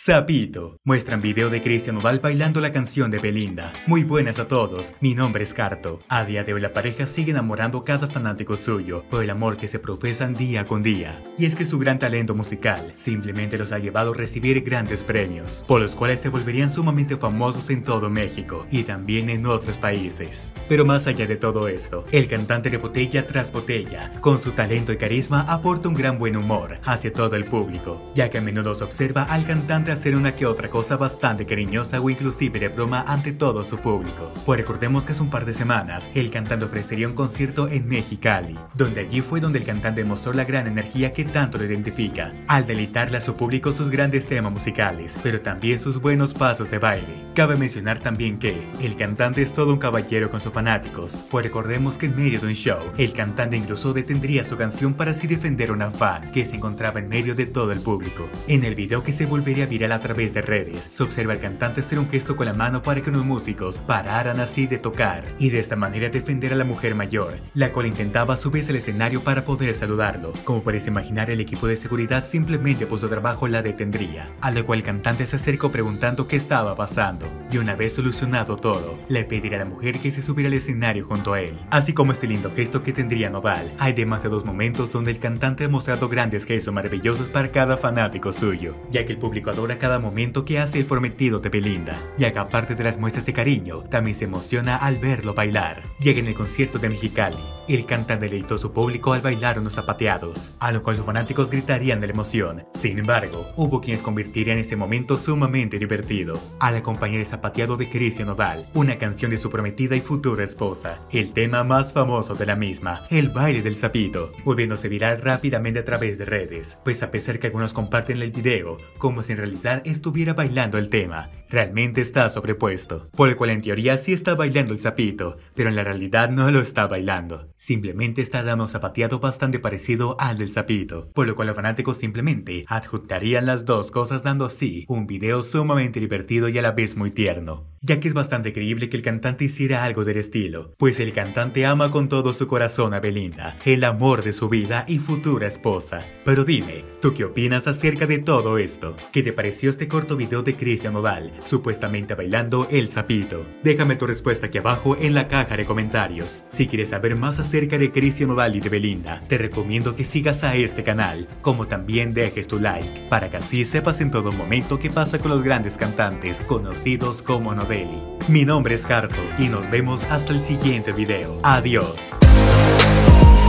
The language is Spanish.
Sapito. Muestran video de Cristian Nodal bailando la canción de Belinda. Muy buenas a todos, mi nombre es Carto. A día de hoy la pareja sigue enamorando a cada fanático suyo por el amor que se profesan día con día. Y es que su gran talento musical simplemente los ha llevado a recibir grandes premios, por los cuales se volverían sumamente famosos en todo México y también en otros países. Pero más allá de todo esto, el cantante de botella tras botella, con su talento y carisma aporta un gran buen humor hacia todo el público, ya que a menudo se observa al cantante hacer una que otra cosa bastante cariñosa o inclusive de broma ante todo su público. Pues recordemos que hace un par de semanas el cantante ofrecería un concierto en Mexicali, donde allí fue donde el cantante mostró la gran energía que tanto lo identifica, al deleitarle a su público sus grandes temas musicales, pero también sus buenos pasos de baile. Cabe mencionar también que el cantante es todo un caballero con sus fanáticos, pues recordemos que en medio de un show, el cantante incluso detendría su canción para así defender a una fan que se encontraba en medio de todo el público. En el video que se volvería viral a través de redes, se observa al cantante hacer un gesto con la mano para que los músicos pararan así de tocar y de esta manera defender a la mujer mayor, la cual intentaba subirse al escenario para poder saludarlo. Como puedes imaginar, el equipo de seguridad simplemente por su trabajo la detendría, a lo cual el cantante se acercó preguntando qué estaba pasando, y una vez solucionado todo, le pedirá a la mujer que se subiera al escenario junto a él. Así como este lindo gesto que tendría Nodal, hay demasiados momentos donde el cantante ha mostrado grandes gestos maravillosos para cada fanático suyo, ya que el público adora cada momento que hace el prometido de Belinda, y que aparte de las muestras de cariño, también se emociona al verlo bailar. Llega en el concierto de Mexicali, el cantante deleitó a su público al bailar unos zapateados, a lo cual sus fanáticos gritarían de la emoción. Sin embargo, hubo quienes convertirían ese momento sumamente divertido, al acompañar el zapateado de Cristian Nodal, una canción de su prometida y futura esposa, el tema más famoso de la misma, el baile del sapito, volviéndose viral rápidamente a través de redes, pues a pesar que algunos comparten el video como si en realidad estuviera bailando el tema, realmente está sobrepuesto, por el cual en teoría sí está bailando el sapito, pero en la realidad no lo está bailando, simplemente está dando un zapateado bastante parecido al del sapito, por lo cual los fanáticos simplemente adjuntarían las dos cosas, dando así un video sumamente divertido y a la vez muy tierno, ya que es bastante creíble que el cantante hiciera algo del estilo, pues el cantante ama con todo su corazón a Belinda, el amor de su vida y futura esposa. Pero dime, ¿tú qué opinas acerca de todo esto? ¿Qué te pareció este corto video de Cristian Nodal, supuestamente bailando el sapito? Déjame tu respuesta aquí abajo en la caja de comentarios. Si quieres saber más acerca de Cristian Nodal y de Belinda, te recomiendo que sigas a este canal, como también dejes tu like, para que así sepas en todo momento qué pasa con los grandes cantantes conocidos como Nodeli. Mi nombre es Carto y nos vemos hasta el siguiente video. Adiós.